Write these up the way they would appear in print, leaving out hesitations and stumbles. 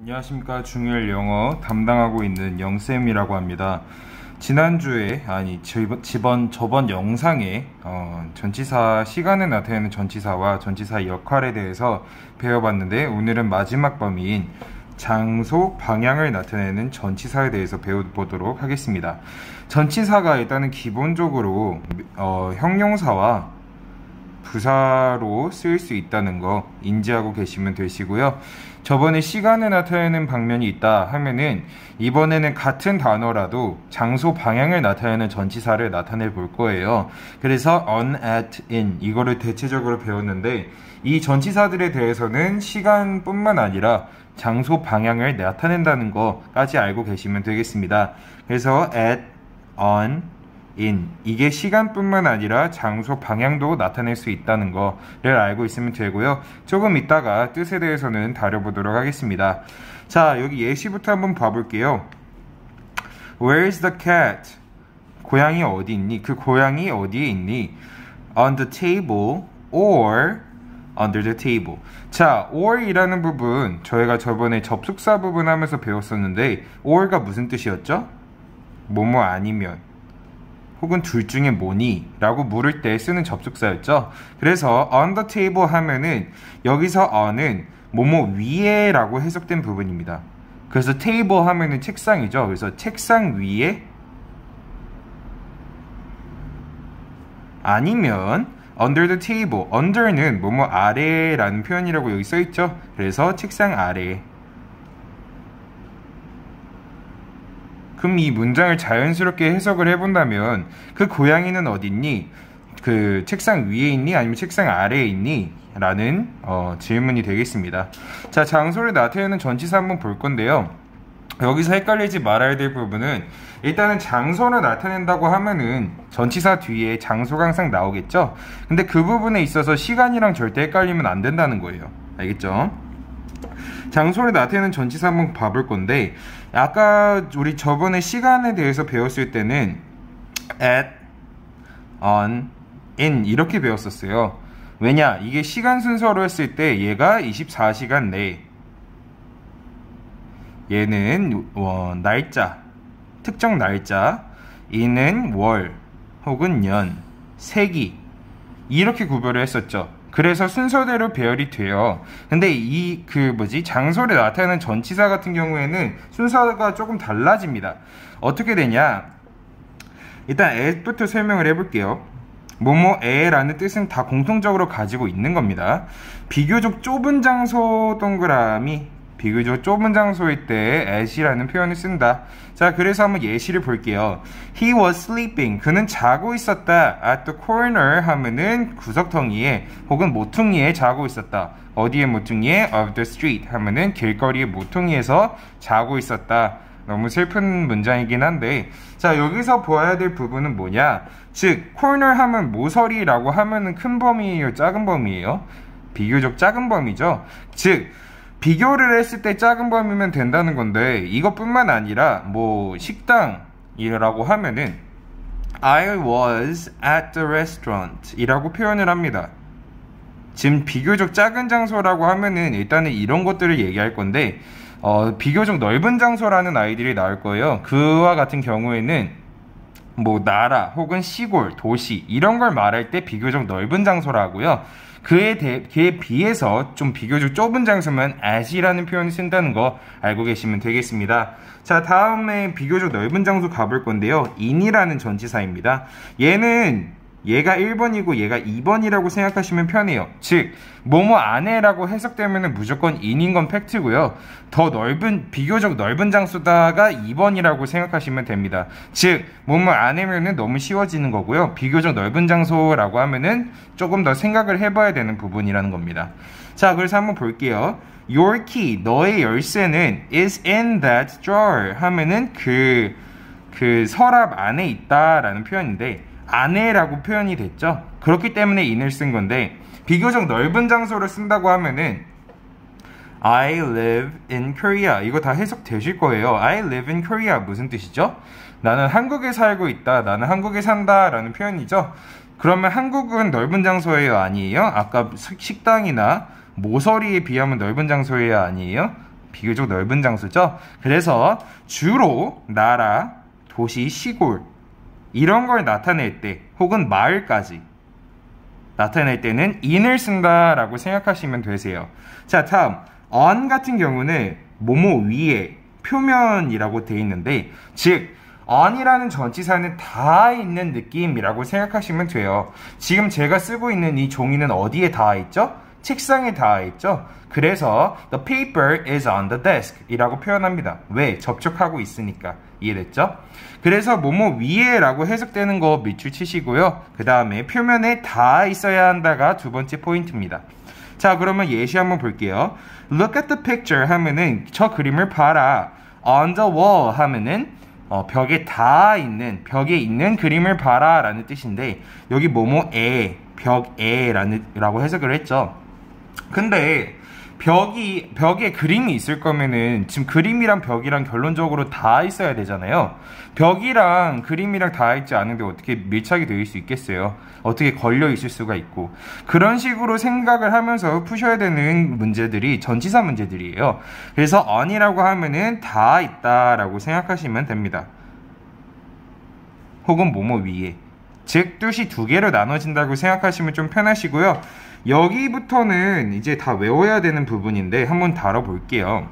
안녕하십니까. 중1 영어 담당하고 있는 영쌤이라고 합니다. 지난주에 저번 영상에 전치사 시간에 나타내는 전치사와 전치사 역할에 대해서 배워봤는데, 오늘은 마지막 범위인 장소, 방향을 나타내는 전치사에 대해서 배워보도록 하겠습니다. 전치사가 일단은 기본적으로 형용사와 부사로 쓰일 수 있다는 거 인지하고 계시면 되시고요. 저번에 시간에 나타내는 방면이 있다 하면은 이번에는 같은 단어라도 장소, 방향을 나타내는 전치사를 나타내 볼 거예요. 그래서 on, at, in 이거를 대체적으로 배웠는데, 이 전치사들에 대해서는 시간뿐만 아니라 장소, 방향을 나타낸다는 거까지 알고 계시면 되겠습니다. 그래서 at, on, in 이게 시간뿐만 아니라 장소, 방향도 나타낼 수 있다는 거를 알고 있으면 되고요. 조금 이따가 뜻에 대해서는 다뤄보도록 하겠습니다. 자, 여기 예시부터 한번 봐볼게요. Where's the cat? 고양이 어디 있니? 그 고양이 어디에 있니? On the table or under the table. 자, or 이라는 부분 저희가 저번에 접속사 부분 하면서 배웠었는데, or가 무슨 뜻이었죠? 뭐뭐 아니면 혹은 둘 중에 뭐니? 라고 물을 때 쓰는 접속사였죠. 그래서 on the table 하면은 여기서 on은 뭐뭐 위에 라고 해석된 부분입니다. 그래서 table 하면은 책상이죠. 그래서 책상 위에, 아니면 under the table, under는 뭐뭐 아래 라는 표현이라고 여기 써있죠. 그래서 책상 아래. 그럼 이 문장을 자연스럽게 해석을 해본다면, 그 고양이는 어디 있니? 그 책상 위에 있니? 아니면 책상 아래에 있니? 라는 질문이 되겠습니다. 자, 장소를 나타내는 전치사 한번 볼 건데요. 여기서 헷갈리지 말아야 될 부분은, 일단은 장소를 나타낸다고 하면은 전치사 뒤에 장소가 항상 나오겠죠? 근데 그 부분에 있어서 시간이랑 절대 헷갈리면 안 된다는 거예요. 알겠죠? 장소를 나타내는 전치사 한번 봐볼 건데, 아까 우리 저번에 시간에 대해서 배웠을 때는 at, on, in 이렇게 배웠었어요. 왜냐? 이게 시간 순서로 했을 때 얘가 24시간 내, 얘는 날짜, 특정 날짜, 이는 월 혹은 년, 세기 이렇게 구별을 했었죠. 그래서 순서대로 배열이 돼요. 근데 장소를 나타내는 전치사 같은 경우에는 순서가 조금 달라집니다. 어떻게 되냐? 일단 at부터 설명을 해볼게요. 뭐뭐에라는 뜻은 다 공통적으로 가지고 있는 겁니다. 비교적 좁은 장소 동그라미, 비교적 좁은 장소일 때 at이라는 표현을 쓴다. 자, 그래서 한번 예시를 볼게요. He was sleeping. 그는 자고 있었다. At the corner 하면은 구석텅이에 혹은 모퉁이에 자고 있었다. 어디에 모퉁이에? Of the street 하면은 길거리의 모퉁이에서 자고 있었다. 너무 슬픈 문장이긴 한데, 자, 여기서 보아야 될 부분은 뭐냐? 즉, corner 하면 모서리라고 하면은 큰 범위예요? 작은 범위예요? 비교적 작은 범위죠? 즉, 비교를 했을 때 작은 범위면 된다는 건데, 이것뿐만 아니라 식당이라고 하면은 I was at the restaurant 이라고 표현을 합니다. 지금 비교적 작은 장소라고 하면은 일단은 이런 것들을 얘기할 건데, 비교적 넓은 장소라는 아이들이 나올 거예요. 그와 같은 경우에는 나라 혹은 시골, 도시 이런 걸 말할 때 비교적 넓은 장소라고요. 그에 비해서 좀 비교적 좁은 장소면 at이라는 표현을 쓴다는 거 알고 계시면 되겠습니다. 자, 다음에 비교적 넓은 장소 가볼 건데요. in이라는 전치사입니다. 얘가 1번이고 얘가 2번이라고 생각하시면 편해요. 즉, 뭐뭐 안에라고 해석되면 무조건 in인 건 팩트고요. 비교적 넓은 장소다가 2번이라고 생각하시면 됩니다. 즉, 뭐뭐 안에면은 너무 쉬워지는 거고요. 비교적 넓은 장소라고 하면은 조금 더 생각을 해봐야 되는 부분이라는 겁니다. 자, 그래서 한번 볼게요. Your key, 너의 열쇠는 is in that drawer 하면은 그 서랍 안에 있다라는 표현인데, 안에라고 표현이 됐죠. 그렇기 때문에 in을 쓴 건데, 비교적 넓은 장소를 쓴다고 하면은 I live in Korea, 이거 다 해석되실 거예요. I live in Korea 무슨 뜻이죠? 나는 한국에 살고 있다, 나는 한국에 산다 라는 표현이죠. 그러면 한국은 넓은 장소예요, 아니에요? 아까 식당이나 모서리에 비하면 넓은 장소예요, 아니에요? 비교적 넓은 장소죠. 그래서 주로 나라, 도시, 시골 이런 걸 나타낼 때 혹은 마을까지 나타낼 때는 in을 쓴다라고 생각하시면 되세요. 자, 다음 on 같은 경우는 뭐뭐 위에 표면이라고 되어 있는데, 즉 on이라는 전치사는 닿아 있는 느낌이라고 생각하시면 돼요. 지금 제가 쓰고 있는 이 종이는 어디에 닿아 있죠? 책상에 닿아 있죠. 그래서 the paper is on the desk 이라고 표현합니다. 왜? 접촉하고 있으니까. 이해됐죠? 그래서 뭐뭐 위에 라고 해석되는 거 밑줄 치시고요. 그 다음에 표면에 닿아 있어야 한다가 두 번째 포인트입니다. 자, 그러면 예시 한번 볼게요. Look at the picture 하면은 저 그림을 봐라. On the wall 하면은 벽에 닿아 있는, 벽에 있는 그림을 봐라 라는 뜻인데, 여기 뭐뭐에, 벽에 라고 해석을 했죠. 근데 벽에 그림이 있을 거면은 지금 그림이랑 벽이랑 결론적으로 닿아 있어야 되잖아요. 벽이랑 그림이랑 닿아 있지 않은데 어떻게 밀착이 되어 있을 수 있겠어요? 어떻게 걸려 있을 수가 있고. 그런 식으로 생각을 하면서 푸셔야 되는 문제들이 전치사 문제들이에요. 그래서 on이라고 하면은 닿아 있다라고 생각하시면 됩니다. 혹은 뭐뭐 위에. 즉 뜻이 두 개로 나눠진다고 생각하시면 좀 편하시고요. 여기부터는 이제 다 외워야 되는 부분인데 한번 다뤄볼게요.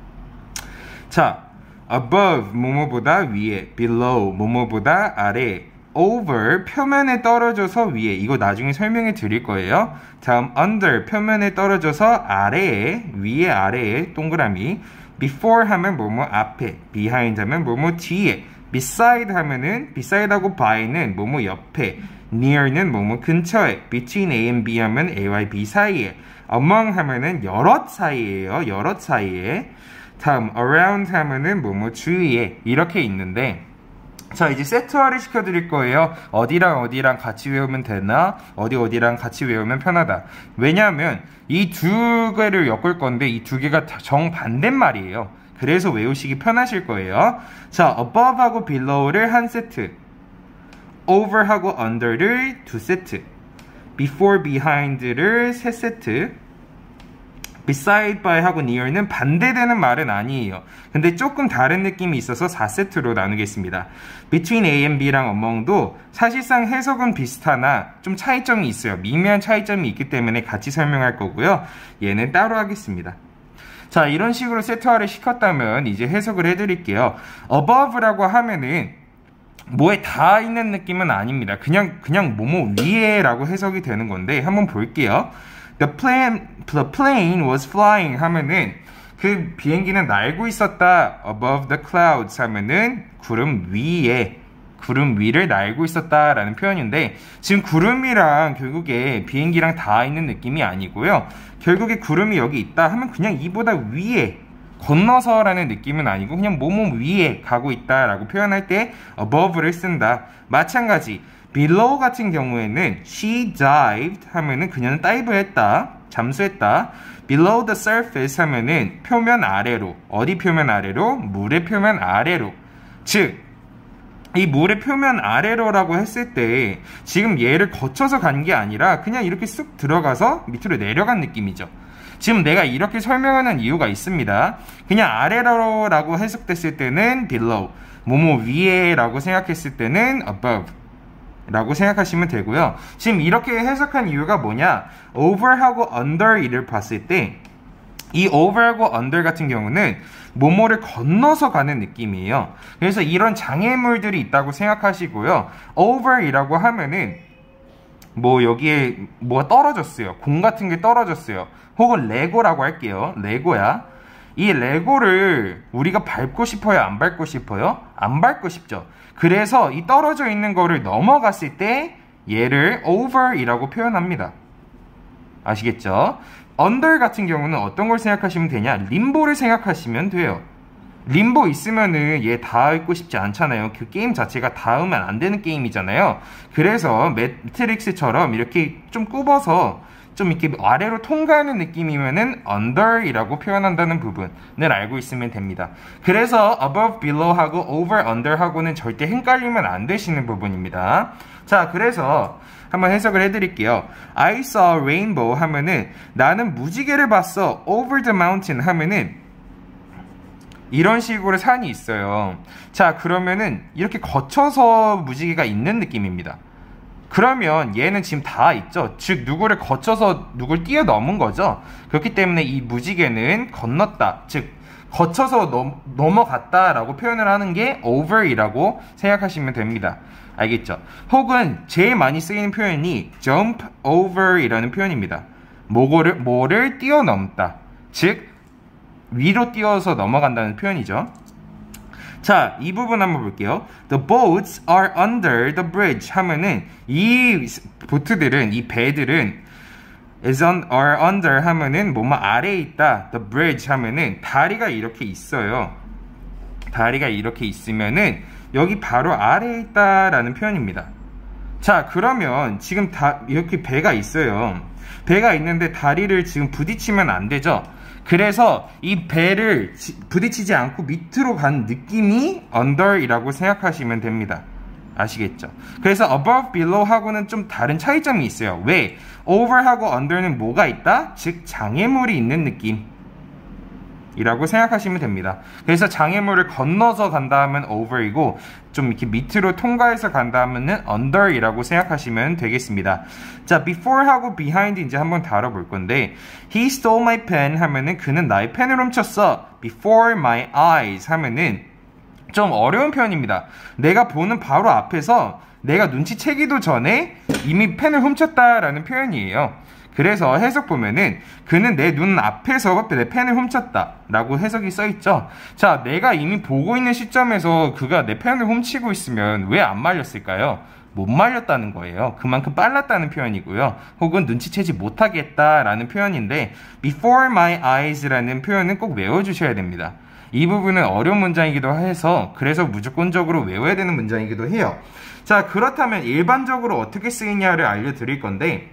자, above 뭐뭐보다 위에, below 뭐뭐보다 아래, over 표면에 떨어져서 위에, 이거 나중에 설명해 드릴 거예요. 다음 under 표면에 떨어져서 아래에, 위에 아래에 동그라미, before 하면 뭐뭐 앞에, behind 하면 뭐뭐 뒤에, beside 하면은 beside하고 by는 뭐뭐 옆에, near는 뭐뭐 근처에, between A and B 하면 A와 B 사이에, among 하면은 여럿 사이에요. 여럿 사이에. 다음 around 하면은 뭐뭐 주위에 이렇게 있는데, 자 이제 세트화를 시켜드릴 거예요. 어디랑 어디랑 같이 외우면 되나? 어디랑 같이 외우면 편하다. 왜냐하면 이 두 개를 엮을 건데 이 두 개가 정반대말이에요. 그래서 외우시기 편하실 거예요. 자, above하고 below를 한 세트, over하고 under를 두 세트, before, behind를 세 세트, beside, by하고 near는 반대되는 말은 아니에요. 근데 조금 다른 느낌이 있어서 4세트로 나누겠습니다. between A and B랑 among도 사실상 해석은 비슷하나 좀 차이점이 있어요. 미미한 차이점이 있기 때문에 같이 설명할 거고요. 얘는 따로 하겠습니다. 자, 이런 식으로 세트화를 시켰다면 이제 해석을 해드릴게요. above라고 하면은 뭐에 닿아 있는 느낌은 아닙니다. 그냥 뭐뭐 위에 라고 해석이 되는 건데 한번 볼게요. The plane was flying 하면은 그 비행기는 날고 있었다. above the clouds 하면은 구름 위를 날고 있었다 라는 표현인데, 지금 구름이랑 결국에 비행기랑 닿아 있는 느낌이 아니고요. 결국에 구름이 여기 있다 하면 그냥 이보다 위에 건너서 라는 느낌은 아니고 그냥 뭐뭐 위에 가고 있다 라고 표현할 때 above를 쓴다. 마찬가지 below 같은 경우에는 she dived 하면은 그녀는 다이브 했다, 잠수했다. below the surface 하면은 표면 아래로. 어디 표면 아래로? 물의 표면 아래로. 즉 이 물의 표면 아래로라고 했을 때 지금 얘를 거쳐서 간 게 아니라 그냥 이렇게 쑥 들어가서 밑으로 내려간 느낌이죠. 지금 내가 이렇게 설명하는 이유가 있습니다. 그냥 아래로라고 해석됐을 때는 below, 뭐뭐 위에 라고 생각했을 때는 above 라고 생각하시면 되고요. 지금 이렇게 해석한 이유가 뭐냐, over하고 under 이를 봤을 때 이 over하고 under 같은 경우는 뭐뭐를 건너서 가는 느낌이에요. 그래서 이런 장애물들이 있다고 생각하시고요. over이라고 하면은 뭐 여기에 뭐가 떨어졌어요. 공 같은 게 떨어졌어요. 혹은 레고라고 할게요. 레고야. 이 레고를 우리가 밟고 싶어요? 안 밟고 싶어요? 안 밟고 싶죠. 그래서 이 떨어져 있는 거를 넘어갔을 때 얘를 over이라고 표현합니다. 아시겠죠? under 같은 경우는 어떤 걸 생각하시면 되냐? 림보를 생각하시면 돼요. 림보 있으면은 얘 닿고 싶지 않잖아요. 그 게임 자체가 닿으면 안 되는 게임이잖아요. 그래서 매트릭스처럼 이렇게 좀 굽어서 좀 이렇게 아래로 통과하는 느낌이면은 under이라고 표현한다는 부분을 알고 있으면 됩니다. 그래서 above, below 하고 over, under 하고는 절대 헷갈리면 안 되시는 부분입니다. 자, 그래서 한번 해석을 해드릴게요. I saw a rainbow 하면은 나는 무지개를 봤어. over the mountain 하면은 이런 식으로 산이 있어요. 자, 그러면은 이렇게 거쳐서 무지개가 있는 느낌입니다. 그러면 얘는 지금 다 있죠. 즉 누구를 거쳐서 누굴 뛰어넘은 거죠. 그렇기 때문에 이 무지개는 건넜다, 즉 거쳐서 넘어갔다 라고 표현을 하는 게 over이라고 생각하시면 됩니다. 알겠죠? 혹은 제일 많이 쓰이는 표현이 jump over 이라는 표현입니다. 뭐를 뛰어넘다, 즉 위로 뛰어서 넘어간다는 표현이죠. 자, 이 부분 한번 볼게요. The boats are under the bridge 하면은 이 보트들은, 이 배들은 are under 하면은 뭐뭐 아래에 있다. The bridge 하면은 다리가 이렇게 있어요. 다리가 이렇게 있으면은 여기 바로 아래에 있다라는 표현입니다. 자, 그러면 지금 이렇게 배가 있어요. 배가 있는데 다리를 지금 부딪히면 안 되죠. 그래서 이 배를 부딪히지 않고 밑으로 간 느낌이 under이라고 생각하시면 됩니다. 아시겠죠? 그래서 above, below 하고는 좀 다른 차이점이 있어요. 왜? over하고 under는 뭐가 있다? 즉 장애물이 있는 느낌 이라고 생각하시면 됩니다. 그래서 장애물을 건너서 간다 하면 over이고, 좀 이렇게 밑으로 통과해서 간다 하면은 under이라고 생각하시면 되겠습니다. 자, before하고 behind 이제 한번 다뤄볼 건데, he stole my pen 하면은 그는 나의 펜을 훔쳤어. before my eyes 하면은 좀 어려운 표현입니다. 내가 보는 바로 앞에서 내가 눈치채기도 전에 이미 펜을 훔쳤다라는 표현이에요. 그래서 해석 보면은 그는 내 눈 앞에서 내 펜을 훔쳤다 라고 해석이 써있죠. 자, 내가 이미 보고 있는 시점에서 그가 내 펜을 훔치고 있으면 왜 안 말렸을까요? 못 말렸다는 거예요. 그만큼 빨랐다는 표현이고요. 혹은 눈치채지 못하겠다라는 표현인데, before my eyes라는 표현은 꼭 외워주셔야 됩니다. 이 부분은 어려운 문장이기도 해서 그래서 무조건적으로 외워야 되는 문장이기도 해요. 자, 그렇다면 일반적으로 어떻게 쓰이냐를 알려드릴 건데,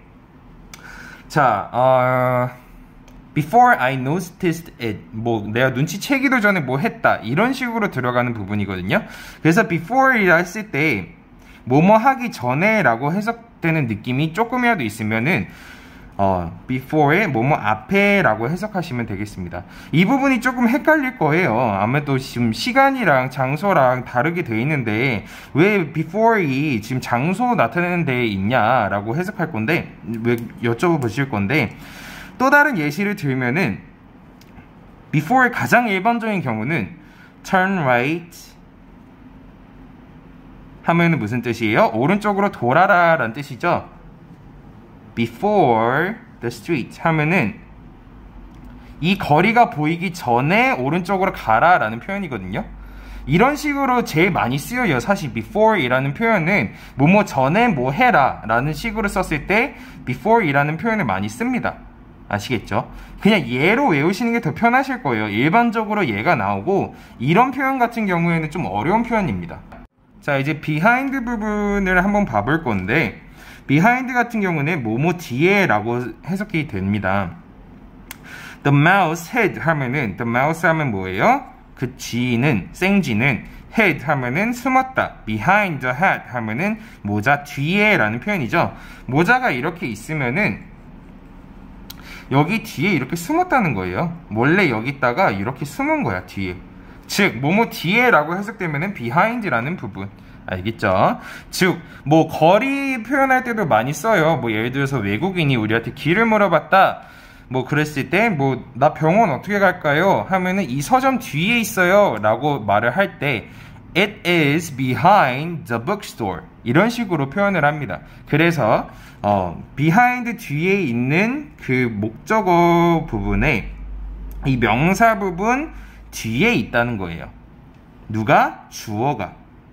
자, before I noticed it, 내가 눈치채기도 전에 뭐 했다, 이런 식으로 들어가는 부분이거든요. 그래서 before이라 했을 때 뭐뭐 하기 전에 라고 해석되는 느낌이 조금이라도 있으면은 before에 뭐뭐 앞에 라고 해석하시면 되겠습니다. 이 부분이 조금 헷갈릴 거예요. 아무래도 지금 시간이랑 장소랑 다르게 되어 있는데 왜 before이 지금 장소 나타내는 데에 있냐 라고 해석할 건데, 왜 여쭤보실 건데, 또 다른 예시를 들면은 before의 가장 일반적인 경우는 turn right 하면은 무슨 뜻이에요? 오른쪽으로 돌아라 라는 뜻이죠. before the street 하면은 이 거리가 보이기 전에 오른쪽으로 가라 라는 표현이거든요. 이런 식으로 제일 많이 쓰여요. 사실 before 이라는 표현은 뭐뭐 전에 뭐 해라 라는 식으로 썼을 때 before 이라는 표현을 많이 씁니다. 아시겠죠? 그냥 얘로 외우시는 게 더 편하실 거예요. 일반적으로 얘가 나오고, 이런 표현 같은 경우에는 좀 어려운 표현입니다. 자, 이제 behind 부분을 한번 봐볼 건데, behind 같은 경우는 뭐뭐 뒤에 라고 해석이 됩니다. the mouse head 하면은, the mouse 하면 뭐예요? 그 쥐는, 생쥐는, head 하면은 숨었다, behind the hat 하면은 모자 뒤에 라는 표현이죠. 모자가 이렇게 있으면은 여기 뒤에 이렇게 숨었다는 거예요. 원래 여기다가 이렇게 숨은 거야, 뒤에. 즉 뭐뭐 뒤에 라고 해석되면은 behind라는 부분, 알겠죠? 즉 뭐 거리 표현할 때도 많이 써요. 뭐 예를 들어서 외국인이 우리한테 길을 물어봤다, 뭐 그랬을 때 뭐 나 병원 어떻게 갈까요? 하면은 이 서점 뒤에 있어요 라고 말을 할 때 it is behind the bookstore 이런 식으로 표현을 합니다. 그래서 behind 뒤에 있는 그 목적어 부분에 이 명사 부분 뒤에 있다는 거예요. 누가? 주어가.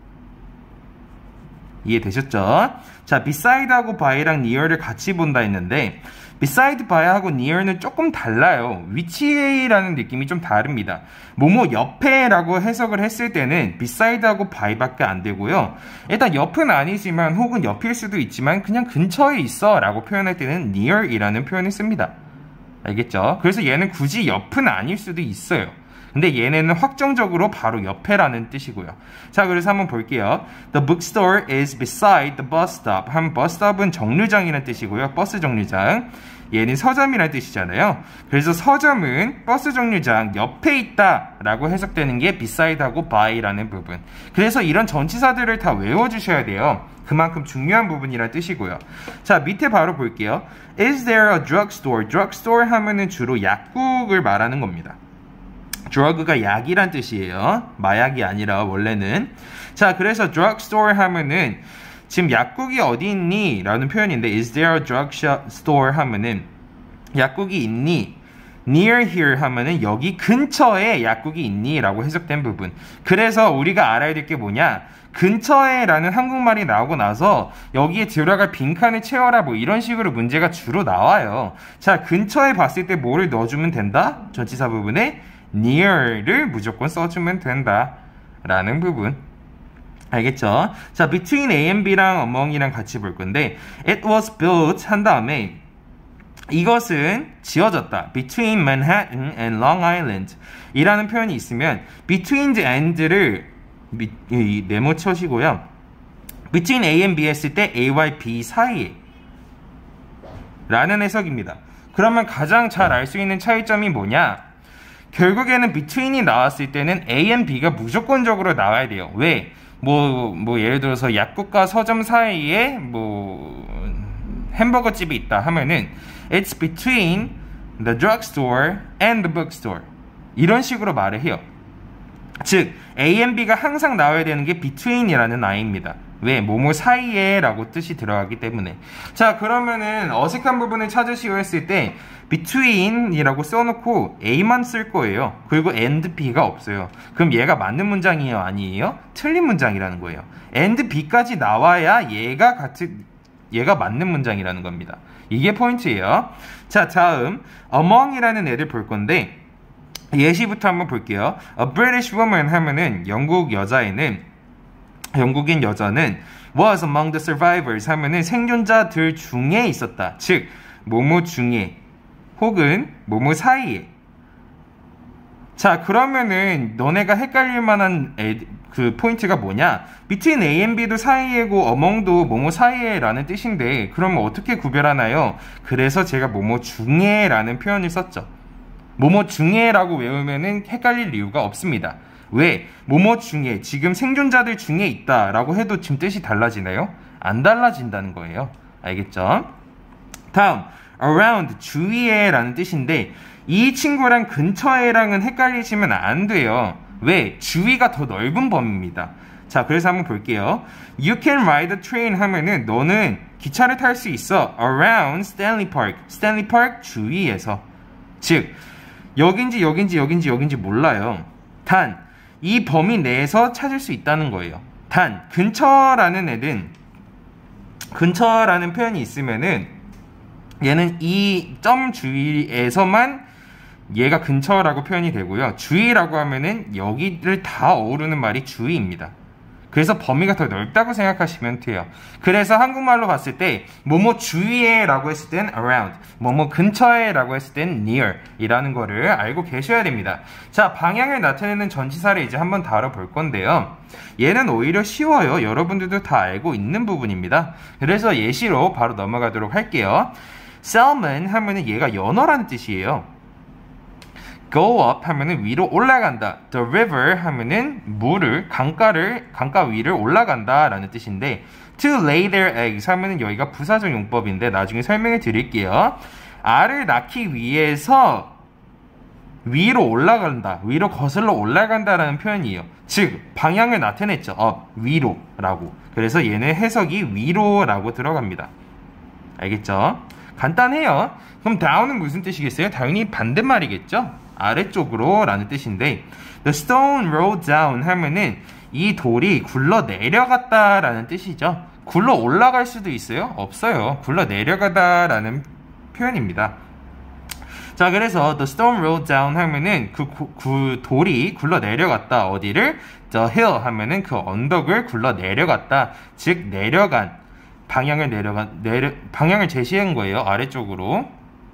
이해되셨죠? 자, beside하고 by랑 near를 같이 본다 했는데, beside by하고 near는 조금 달라요. 위치라는 느낌이 좀 다릅니다. 뭐뭐 옆에라고 해석을 했을 때는 beside하고 by밖에 안 되고요. 일단 옆은 아니지만 혹은 옆일 수도 있지만 그냥 근처에 있어 라고 표현할 때는 near이라는 표현을 씁니다. 알겠죠? 그래서 얘는 굳이 옆은 아닐 수도 있어요. 근데 얘네는 확정적으로 바로 옆에라는 뜻이고요. 자, 그래서 한번 볼게요. The bookstore is beside the bus stop. 하면 bus stop은 정류장이라는 뜻이고요. 버스 정류장. 얘는 서점이라는 뜻이잖아요. 그래서 서점은 버스 정류장 옆에 있다 라고 해석되는 게 beside하고 by라는 부분. 그래서 이런 전치사들을 다 외워주셔야 돼요. 그만큼 중요한 부분이란 뜻이고요. 자, 밑에 바로 볼게요. Is there a drugstore? drugstore 하면은 주로 약국을 말하는 겁니다. drug가 약이란 뜻이에요. 마약이 아니라 원래는. 자, 그래서 drugstore 하면은 지금 약국이 어디 있니? 라는 표현인데 Is there a drugstore 하면은 약국이 있니? Near here 하면은 여기 근처에 약국이 있니? 라고 해석된 부분. 그래서 우리가 알아야 될 게 뭐냐? 근처에 라는 한국말이 나오고 나서 여기에 들어갈 빈칸을 채워라 뭐 이런 식으로 문제가 주로 나와요. 자, 근처에 봤을 때 뭐를 넣어주면 된다? 전치사 부분에 near를 무조건 써주면 된다 라는 부분. 알겠죠? 자, between A and B랑 among이랑 같이 볼 건데 it was built 한 다음에 이것은 지어졌다. between Manhattan and Long Island 이라는 표현이 있으면 between the and를 네모 쳐시고요. between A and B 했을 때 A와 B 사이에 라는 해석입니다. 그러면 가장 잘 알 수 있는 차이점이 뭐냐? 결국에는 between이 나왔을 때는 A and B가 무조건적으로 나와야 돼요. 왜? 뭐 예를 들어서 약국과 서점 사이에 햄버거 집이 있다 하면은 it's between the drugstore and the bookstore 이런 식으로 말을 해요. 즉 A and B가 항상 나와야 되는 게 between이라는 아이입니다. 왜? 뭐뭐 사이에 라고 뜻이 들어가기 때문에. 자, 그러면은 어색한 부분을 찾으시고 했을 때 between이라고 써놓고 A만 쓸 거예요. 그리고 and B가 없어요. 그럼 얘가 맞는 문장이에요? 아니에요? 틀린 문장이라는 거예요. and B까지 나와야 얘가 맞는 문장이라는 겁니다. 이게 포인트예요. 자, 다음 among이라는 애를 볼 건데 예시부터 한번 볼게요. A British woman 하면은 영국인 여자는 was among the survivors 하면은 생존자들 중에 있었다. 즉 뭐뭐 중에 혹은 뭐뭐 사이에. 자, 그러면은 너네가 헷갈릴 만한 그 포인트가 뭐냐? between A and B도 사이에고 among도 뭐뭐 사이에 라는 뜻인데 그러면 어떻게 구별하나요? 그래서 제가 뭐뭐 중에 라는 표현을 썼죠. 뭐뭐 중에 라고 외우면은 헷갈릴 이유가 없습니다. 왜? 뭐뭐 중에 지금 생존자들 중에 있다 라고 해도 지금 뜻이 달라지나요? 안 달라진다는 거예요. 알겠죠? 다음 around 주위에 라는 뜻인데 이 친구랑 근처에랑은 헷갈리시면 안 돼요. 왜? 주위가 더 넓은 범위입니다. 자, 그래서 한번 볼게요. You can ride the train 하면은 너는 기차를 탈 수 있어. around Stanley Park. Stanley Park 주위에서. 즉 여긴지 몰라요. 단 이 범위 내에서 찾을 수 있다는 거예요. 단 근처라는 표현이 있으면은 얘는 이 점 주위에서만 얘가 근처라고 표현이 되고요. 주위라고 하면은 여기를 다 어우르는 말이 주위입니다. 그래서 범위가 더 넓다고 생각하시면 돼요. 그래서 한국말로 봤을 때 뭐뭐 주위에 라고 했을 땐 around, 뭐뭐 근처에 라고 했을 땐 near 이라는 거를 알고 계셔야 됩니다. 자, 방향을 나타내는 전치사를 이제 한번 다뤄볼 건데요. 얘는 오히려 쉬워요. 여러분들도 다 알고 있는 부분입니다. 그래서 예시로 바로 넘어가도록 할게요. salmon 하면은 얘가 연어라는 뜻이에요. go up 하면은 위로 올라간다. the river 하면은 강가 위를 올라간다 라는 뜻인데 to lay their eggs 하면은 여기가 부사적 용법인데 나중에 설명해 드릴게요. 알을 낳기 위해서 위로 올라간다. 위로 거슬러 올라간다 라는 표현이에요. 즉 방향을 나타냈죠. up, 위로 라고. 그래서 얘는 해석이 위로라고 들어갑니다. 알겠죠? 간단해요. 그럼 down은 무슨 뜻이겠어요? 당연히 반대말이겠죠? 아래쪽으로 라는 뜻인데 the stone rolled down 하면은 이 돌이 굴러 내려갔다 라는 뜻이죠. 굴러 올라갈 수도 있어요? 없어요. 굴러 내려가다 라는 표현입니다. 자, 그래서 the stone rolled down 하면은 그 돌이 굴러 내려갔다. 어디를? the hill 하면은 그 언덕을 굴러 내려갔다. 즉 내려간 방향을 제시한 거예요. 아래쪽으로.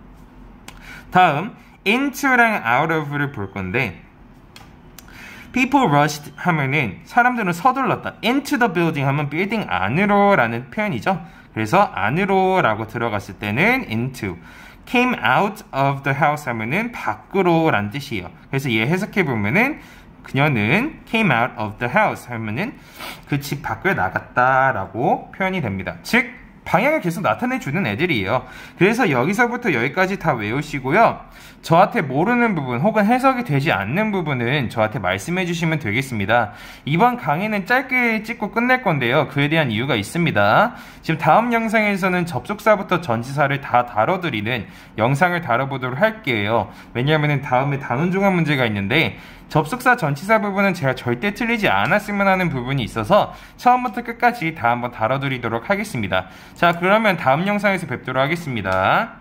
다음 into랑 out of를 볼 건데 people rushed 하면은 사람들은 서둘렀다. into the building 하면 빌딩 안으로 라는 표현이죠. 그래서 안으로 라고 들어갔을 때는 into. came out of the house 하면은 밖으로 란 뜻이에요. 그래서 얘 해석해 보면은 그녀는 came out of the house 하면은 그 집 밖을 나갔다라고 표현이 됩니다. 즉 방향을 계속 나타내주는 애들이에요. 그래서 여기서부터 여기까지 다 외우시고요. 저한테 모르는 부분 혹은 해석이 되지 않는 부분은 저한테 말씀해 주시면 되겠습니다. 이번 강의는 짧게 찍고 끝낼 건데요. 그에 대한 이유가 있습니다. 지금 다음 영상에서는 접속사부터 전치사를 다 다뤄드리는 영상을 다뤄보도록 할게요. 왜냐하면 다음에 단원종합 문제가 있는데 접속사 전치사 부분은 제가 절대 틀리지 않았으면 하는 부분이 있어서 처음부터 끝까지 다 한번 다뤄드리도록 하겠습니다. 자, 그러면 다음 영상에서 뵙도록 하겠습니다.